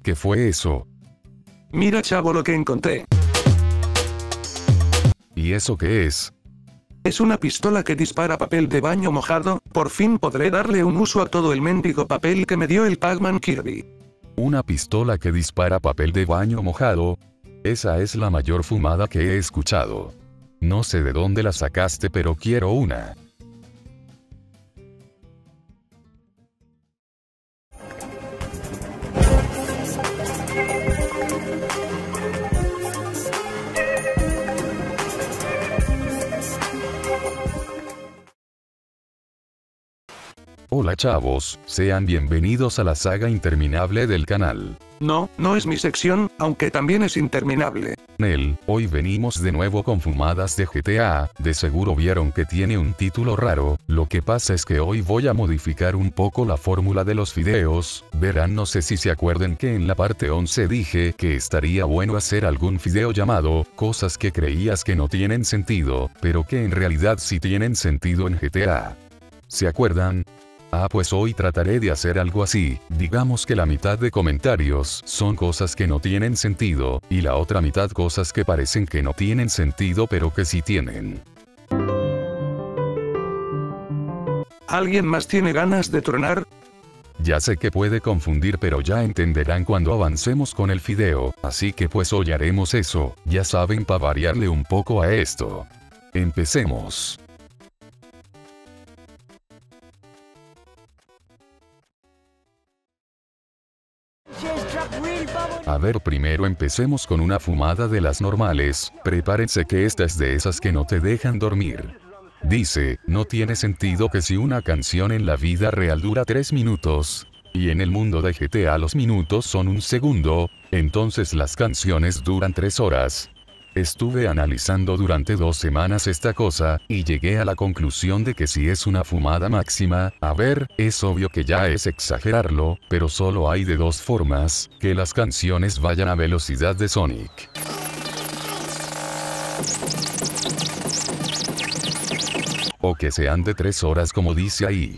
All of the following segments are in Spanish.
¿Qué fue eso? Mira chavo lo que encontré. ¿Y eso qué es? Es una pistola que dispara papel de baño mojado. Por fin podré darle un uso a todo el mendigo papel que me dio el Pac-Man Kirby. ¿Una pistola que dispara papel de baño mojado? Esa es la mayor fumada que he escuchado. No sé de dónde la sacaste, pero quiero una. Hola chavos, sean bienvenidos a la saga interminable del canal. No, no es mi sección, aunque también es interminable. Hoy venimos de nuevo con fumadas de GTA, de seguro vieron que tiene un título raro, lo que pasa es que hoy voy a modificar un poco la fórmula de los videos, verán no sé si se acuerdan que en la parte 11 dije que estaría bueno hacer algún video llamado, cosas que creías que no tienen sentido, pero que en realidad sí tienen sentido en GTA. ¿Se acuerdan? Pues hoy trataré de hacer algo así, digamos que la mitad de comentarios son cosas que no tienen sentido, y la otra mitad cosas que parecen que no tienen sentido pero que sí tienen. ¿Alguien más tiene ganas de tronar? Ya sé que puede confundir pero ya entenderán cuando avancemos con el video, así que pues hoy haremos eso, ya saben para variarle un poco a esto. Empecemos. A ver, primero empecemos con una fumada de las normales, prepárense que esta es de esas que no te dejan dormir. Dice, no tiene sentido que si una canción en la vida real dura 3 minutos, y en el mundo de GTA los minutos son 1 segundo, entonces las canciones duran 3 horas. Estuve analizando durante 2 semanas esta cosa, y llegué a la conclusión de que si es una fumada máxima, a ver, es obvio que ya es exagerarlo, pero solo hay de 2 formas, que las canciones vayan a velocidad de Sonic. O que sean de 3 horas como dice ahí.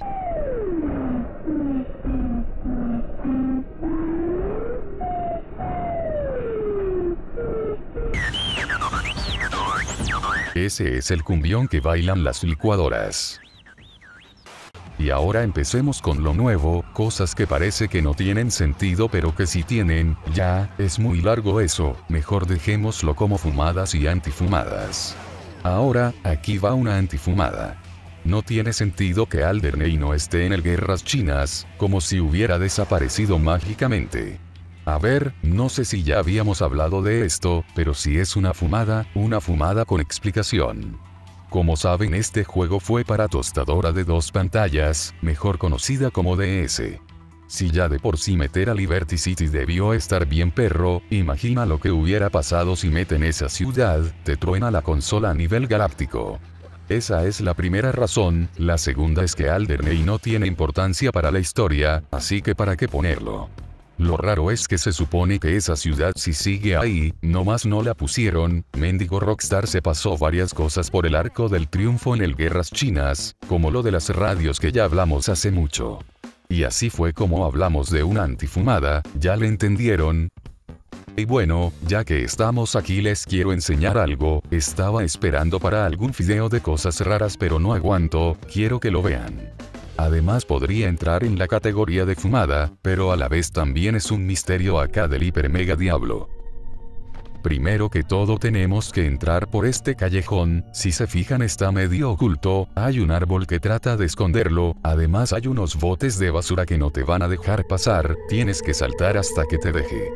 Ese es el cumbión que bailan las licuadoras. Y ahora empecemos con lo nuevo, cosas que parece que no tienen sentido pero que sí tienen, ya, es muy largo eso, mejor dejémoslo como fumadas y antifumadas. Ahora, aquí va una antifumada. No tiene sentido que Alderney no esté en el Guerras Chinas, como si hubiera desaparecido mágicamente. A ver, no sé si ya habíamos hablado de esto, pero si es una fumada con explicación. Como saben, este juego fue para tostadora de 2 pantallas, mejor conocida como DS. Si ya de por sí meter a Liberty City debió estar bien perro, imagina lo que hubiera pasado si meten esa ciudad, te truena la consola a nivel galáctico. Esa es la primera razón, la segunda es que Alderney no tiene importancia para la historia, así que ¿para qué ponerlo? Lo raro es que se supone que esa ciudad sí sigue ahí, nomás no la pusieron, mendigo Rockstar se pasó varias cosas por el arco del triunfo en el Guerras Chinas, como lo de las radios que ya hablamos hace mucho. Y así fue como hablamos de una antifumada, ¿ya le entendieron? Y bueno, ya que estamos aquí les quiero enseñar algo, estaba esperando para algún video de cosas raras pero no aguanto, quiero que lo vean. Además podría entrar en la categoría de fumada, pero a la vez también es un misterio acá del hiper mega diablo. Primero que todo tenemos que entrar por este callejón, si se fijan está medio oculto, hay un árbol que trata de esconderlo, además hay unos botes de basura que no te van a dejar pasar, tienes que saltar hasta que te deje.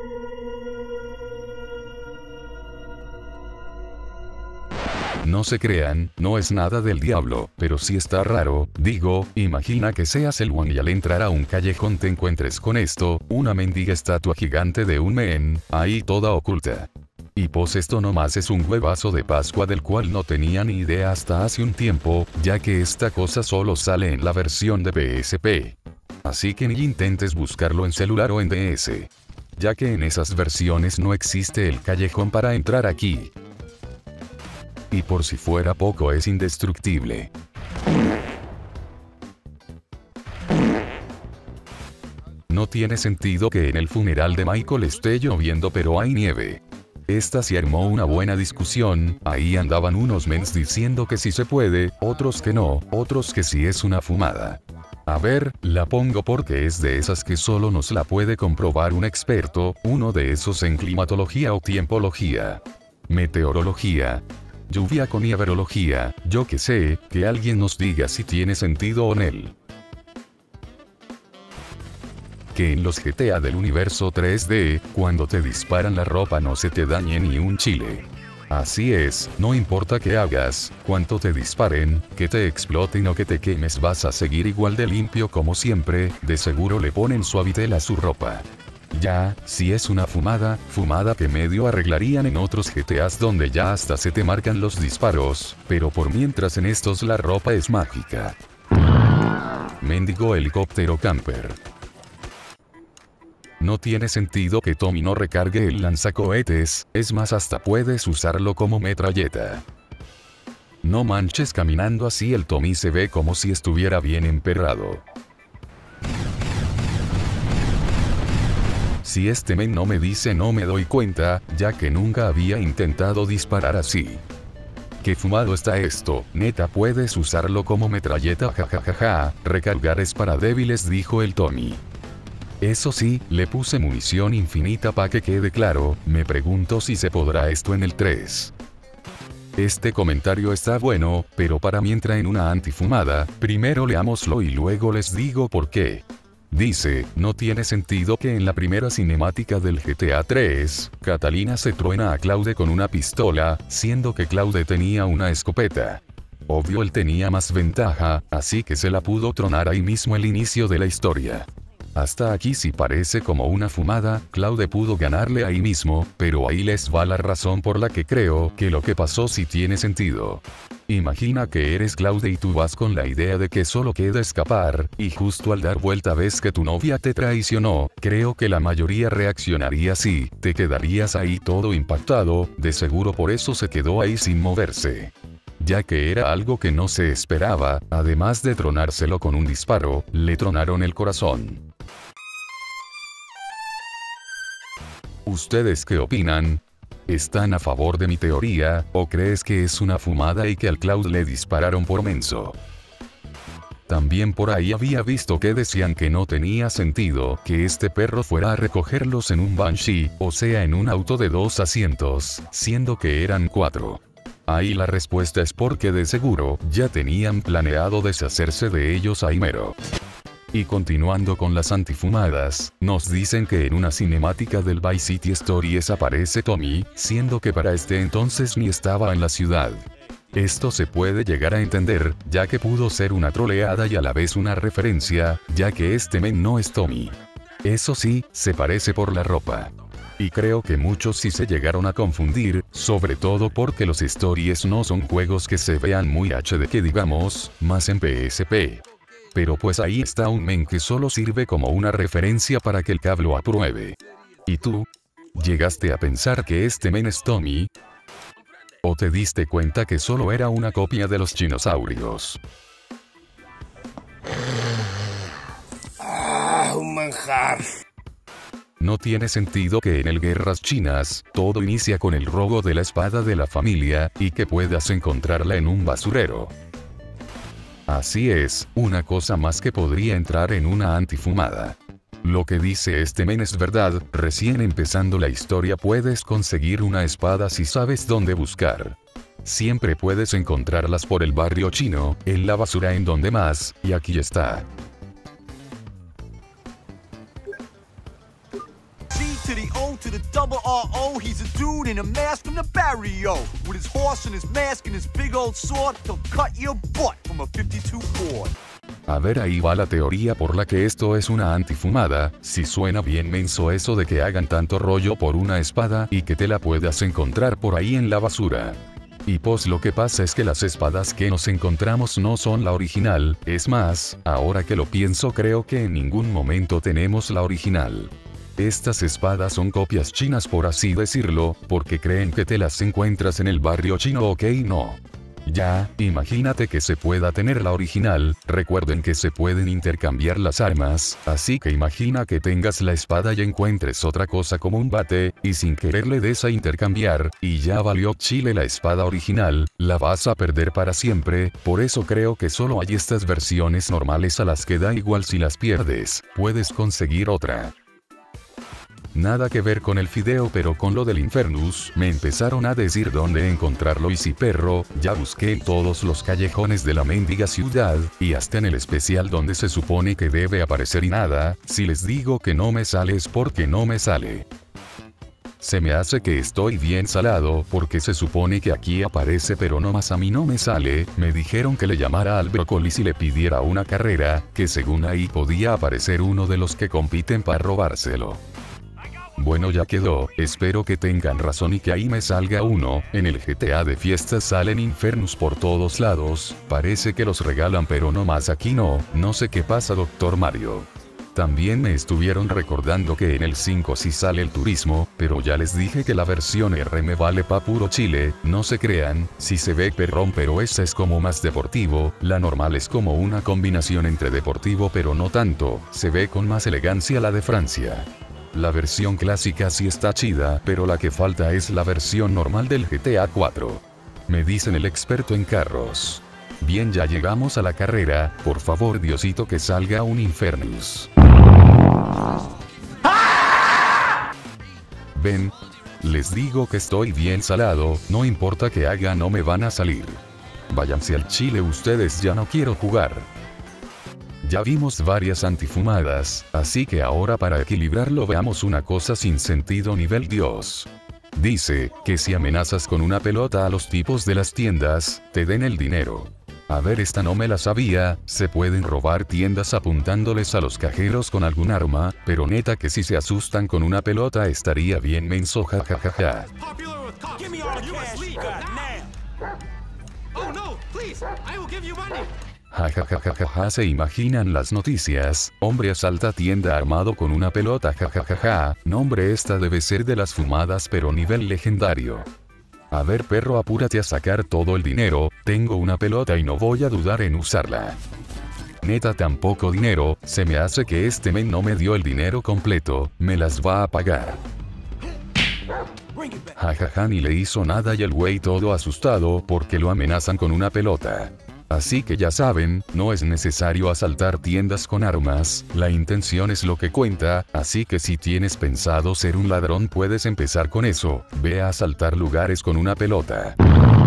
No se crean, no es nada del diablo, pero sí está raro, digo, imagina que seas el one y al entrar a un callejón te encuentres con esto, una mendiga estatua gigante de un men, ahí toda oculta. Y pues esto nomás es un huevazo de Pascua del cual no tenía ni idea hasta hace un tiempo, ya que esta cosa solo sale en la versión de PSP. Así que ni intentes buscarlo en celular o en DS. Ya que en esas versiones no existe el callejón para entrar aquí. Y por si fuera poco es indestructible. No tiene sentido que en el funeral de Michael esté lloviendo pero hay nieve. Esta se armó una buena discusión, ahí andaban unos mens diciendo que sí se puede, otros que no, otros que sí es una fumada. A ver, la pongo porque es de esas que solo nos la puede comprobar un experto, uno de esos en climatología o tiempología. Meteorología. Lluvia con nieverología, yo que sé, que alguien nos diga si tiene sentido o no. Que en los GTA del universo 3D, cuando te disparan la ropa no se te dañe ni un chile. Así es, no importa qué hagas, cuánto te disparen, que te exploten o que te quemes vas a seguir igual de limpio como siempre, de seguro le ponen Suavitel a su ropa. Ya, si es una fumada que medio arreglarían en otros GTAs donde ya hasta se te marcan los disparos, pero por mientras en estos la ropa es mágica. Mendigo helicóptero camper. No tiene sentido que Tommy no recargue el lanzacohetes, es más hasta puedes usarlo como metralleta. No manches, caminando así el Tommy se ve como si estuviera bien emperrado. Si este men no me dice no me doy cuenta, ya que nunca había intentado disparar así. Qué fumado está esto, neta puedes usarlo como metralleta jajajaja, recargar es para débiles dijo el Tommy. Eso sí, le puse munición infinita pa' que quede claro, me pregunto si se podrá esto en el 3. Este comentario está bueno, pero para mí entra en una antifumada, primero leámoslo y luego les digo por qué. Dice, no tiene sentido que en la primera cinemática del GTA 3, Catalina se truena a Claude con una pistola, siendo que Claude tenía una escopeta. Obvio él tenía más ventaja, así que se la pudo tronar ahí mismo el inicio de la historia. Hasta aquí sí parece como una fumada, Claude pudo ganarle ahí mismo, pero ahí les va la razón por la que creo que lo que pasó sí tiene sentido. Imagina que eres Claude y tú vas con la idea de que solo queda escapar, y justo al dar vuelta ves que tu novia te traicionó, creo que la mayoría reaccionaría así, te quedarías ahí todo impactado, de seguro por eso se quedó ahí sin moverse. Ya que era algo que no se esperaba, además de tronárselo con un disparo, le tronaron el corazón. ¿Ustedes qué opinan? ¿Están a favor de mi teoría, o crees que es una fumada y que al Claude le dispararon por menso? También por ahí había visto que decían que no tenía sentido que este perro fuera a recogerlos en un Banshee, o sea en un auto de 2 asientos, siendo que eran 4. Ahí la respuesta es porque de seguro ya tenían planeado deshacerse de ellos ahí mero. Y continuando con las antifumadas, nos dicen que en una cinemática del Vice City Stories aparece Tommy, siendo que para este entonces ni estaba en la ciudad. Esto se puede llegar a entender, ya que pudo ser una troleada y a la vez una referencia, ya que este men no es Tommy. Eso sí, se parece por la ropa. Y creo que muchos sí se llegaron a confundir, sobre todo porque los Stories no son juegos que se vean muy HD que digamos, más en PSP. Pero pues ahí está un men que solo sirve como una referencia para que el cablo apruebe. ¿Y tú? ¿Llegaste a pensar que este men es Tommy? ¿O te diste cuenta que solo era una copia de los dinosaurios? Un manjar. No tiene sentido que en el Guerras Chinas, todo inicia con el robo de la espada de la familia, y que puedas encontrarla en un basurero. Así es, una cosa más que podría entrar en una antifumada. Lo que dice este men es verdad, recién empezando la historia puedes conseguir una espada si sabes dónde buscar. Siempre puedes encontrarlas por el barrio chino, en la basura en donde más, y aquí está. To the O to the double R-O, he's a dude in a mask from the barrio. With his horse and his mask and his big old sword, he'll cut your butt from a 52 Ford. A ver, ahí va la teoría por la que esto es una antifumada, si suena bien menso eso de que hagan tanto rollo por una espada y que te la puedas encontrar por ahí en la basura. Y pues lo que pasa es que las espadas que nos encontramos no son la original, es más, ahora que lo pienso creo que en ningún momento tenemos la original. Estas espadas son copias chinas por así decirlo, porque creen que te las encuentras en el barrio chino, ok no. Ya, imagínate que se pueda tener la original, recuerden que se pueden intercambiar las armas, así que imagina que tengas la espada y encuentres otra cosa como un bate, y sin querer le des a intercambiar, y ya valió chile la espada original, la vas a perder para siempre, por eso creo que solo hay estas versiones normales a las que da igual si las pierdes, puedes conseguir otra. Nada que ver con el fideo, pero con lo del Infernus, me empezaron a decir dónde encontrarlo y si perro, ya busqué en todos los callejones de la mendiga ciudad, y hasta en el especial donde se supone que debe aparecer y nada, si les digo que no me sale es porque no me sale. Se me hace que estoy bien salado, porque se supone que aquí aparece pero nomás a mí no me sale, me dijeron que le llamara al brócolis y le pidiera una carrera, que según ahí podía aparecer uno de los que compiten para robárselo. Bueno, ya quedó, espero que tengan razón y que ahí me salga uno. En el GTA de fiestas salen Infernus por todos lados, parece que los regalan pero no más aquí no sé qué pasa Dr. Mario. También me estuvieron recordando que en el 5 sí sale el turismo, pero ya les dije que la versión R me vale pa' puro chile, no se crean, sí se ve perrón pero esa es como más deportivo, la normal es como una combinación entre deportivo pero no tanto, se ve con más elegancia la de Francia. La versión clásica sí está chida, pero la que falta es la versión normal del GTA 4. Me dicen el experto en carros. Bien, ya llegamos a la carrera, por favor Diosito que salga un Infernus. Ven, les digo que estoy bien salado, no importa que haga no me van a salir. Váyanse al chile ustedes, ya no quiero jugar. Ya vimos varias antifumadas, así que ahora para equilibrarlo veamos una cosa sin sentido nivel Dios. Dice, que si amenazas con una pelota a los tipos de las tiendas, te den el dinero. A ver, esta no me la sabía, se pueden robar tiendas apuntándoles a los cajeros con algún arma, pero neta que si se asustan con una pelota estaría bien menso, jajajaja. Jajajajaja, se imaginan las noticias, hombre asalta tienda armado con una pelota, jajajaja, nombre esta debe ser de las fumadas pero nivel legendario. A ver perro, apúrate a sacar todo el dinero, tengo una pelota y no voy a dudar en usarla. Neta, tan poco dinero, se me hace que este men no me dio el dinero completo, me las va a pagar. Jajaja, ni le hizo nada y el güey todo asustado porque lo amenazan con una pelota. Así que ya saben, no es necesario asaltar tiendas con armas, la intención es lo que cuenta, así que si tienes pensado ser un ladrón puedes empezar con eso, ve a asaltar lugares con una pelota.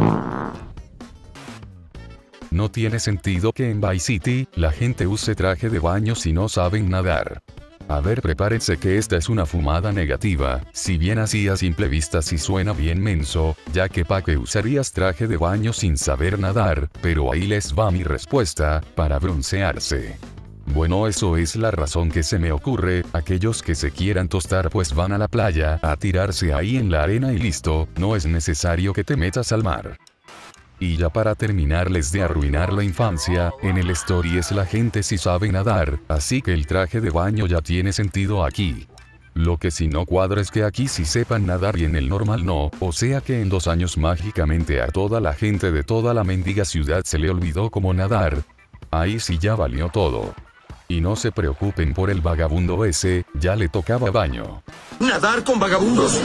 No tiene sentido que en Vice City, la gente use traje de baño si no saben nadar. A ver, prepárense que esta es una fumada negativa, si bien así a simple vista sí suena bien menso, ya que pa' que usarías traje de baño sin saber nadar, pero ahí les va mi respuesta, para broncearse. Bueno, eso es la razón que se me ocurre, aquellos que se quieran tostar pues van a la playa, a tirarse ahí en la arena y listo, no es necesario que te metas al mar. Y ya para terminarles de arruinar la infancia, en el Stories la gente sí sabe nadar, así que el traje de baño ya tiene sentido aquí. Lo que sí no cuadra es que aquí sí sepan nadar y en el normal no, o sea que en 2 años mágicamente a toda la gente de toda la mendiga ciudad se le olvidó cómo nadar. Ahí sí ya valió todo. Y no se preocupen por el vagabundo ese, ya le tocaba baño. ¡Nadar con vagabundos!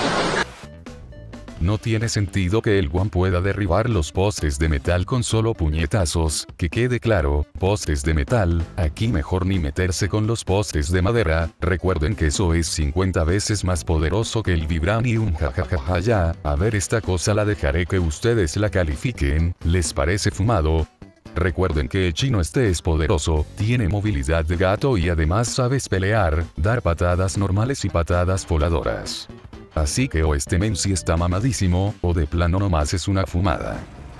No tiene sentido que el guan pueda derribar los postes de metal con solo puñetazos, que quede claro, postes de metal, aquí mejor ni meterse con los postes de madera, recuerden que eso es 50 veces más poderoso que el vibranium, jajajaja ya, a ver esta cosa la dejaré que ustedes la califiquen, ¿les parece fumado? Recuerden que el chino este es poderoso, tiene movilidad de gato y además sabes pelear, dar patadas normales y patadas voladoras. Así que o este men sí está mamadísimo, o de plano nomás es una fumada.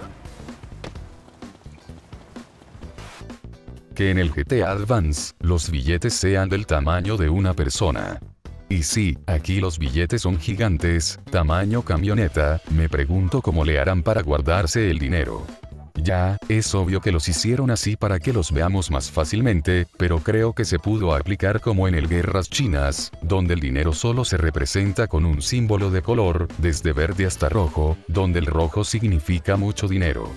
Que en el GTA Advance, los billetes sean del tamaño de una persona. Y sí, aquí los billetes son gigantes, tamaño camioneta, me pregunto cómo le harán para guardarse el dinero. Ya, es obvio que los hicieron así para que los veamos más fácilmente, pero creo que se pudo aplicar como en el Guerras Chinas, donde el dinero solo se representa con un símbolo de color, desde verde hasta rojo, donde el rojo significa mucho dinero.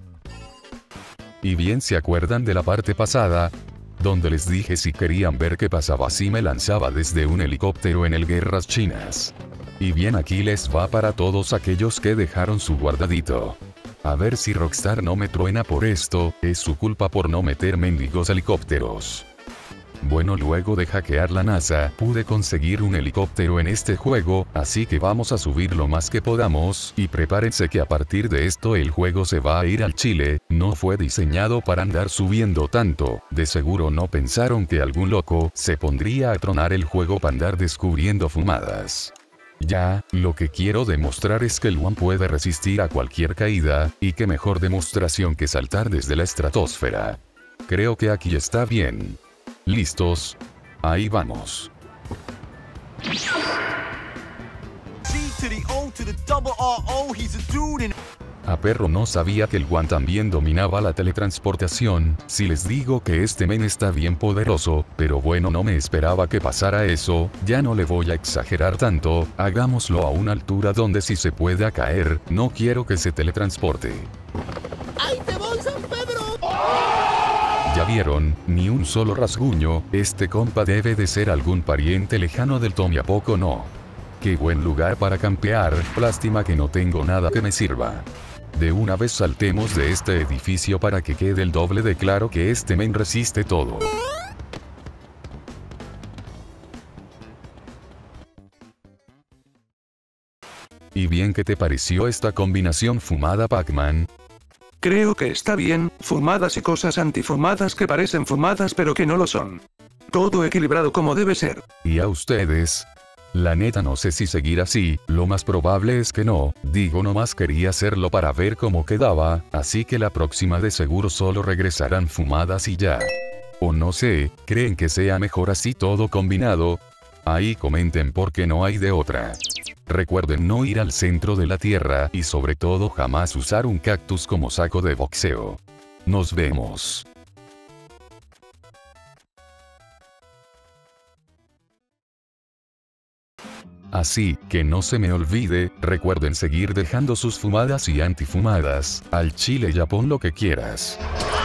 Y bien, ¿se acuerdan de la parte pasada? Donde les dije si querían ver qué pasaba si me lanzaba desde un helicóptero en el Guerras Chinas. Y bien, aquí les va para todos aquellos que dejaron su guardadito. A ver si Rockstar no me truena por esto, es su culpa por no meter mendigos helicópteros. Bueno, luego de hackear la NASA, pude conseguir un helicóptero en este juego, así que vamos a subir lo más que podamos, y prepárense que a partir de esto el juego se va a ir al chile, no fue diseñado para andar subiendo tanto, de seguro no pensaron que algún loco se pondría a tronar el juego para andar descubriendo fumadas. Ya, lo que quiero demostrar es que el One puede resistir a cualquier caída, y qué mejor demostración que saltar desde la estratosfera. Creo que aquí está bien. ¿Listos? Ahí vamos. A perro, no sabía que el One también dominaba la teletransportación. Si les digo que este men está bien poderoso, pero bueno, no me esperaba que pasara eso, ya no le voy a exagerar tanto, hagámoslo a una altura donde si se pueda caer, no quiero que se teletransporte. ¡Ahí te voy, San Pedro! Ya vieron, ni un solo rasguño, este compa debe de ser algún pariente lejano del Tommy, ¿a poco no? Qué buen lugar para campear, lástima que no tengo nada que me sirva. De una vez saltemos de este edificio para que quede el doble de claro que este men resiste todo. ¿Y bien, qué te pareció esta combinación fumada, Pac-Man? Creo que está bien, fumadas y cosas antifumadas que parecen fumadas pero que no lo son. Todo equilibrado como debe ser. ¿Y a ustedes? La neta no sé si seguir así, lo más probable es que no, digo, nomás quería hacerlo para ver cómo quedaba, así que la próxima de seguro solo regresarán fumadas y ya. O no sé, ¿creen que sea mejor así todo combinado? Ahí comenten porque no hay de otra. Recuerden no ir al centro de la tierra y sobre todo jamás usar un cactus como saco de boxeo. Nos vemos. Así que no se me olvide, recuerden seguir dejando sus fumadas y antifumadas, al chile ya pon lo que quieras.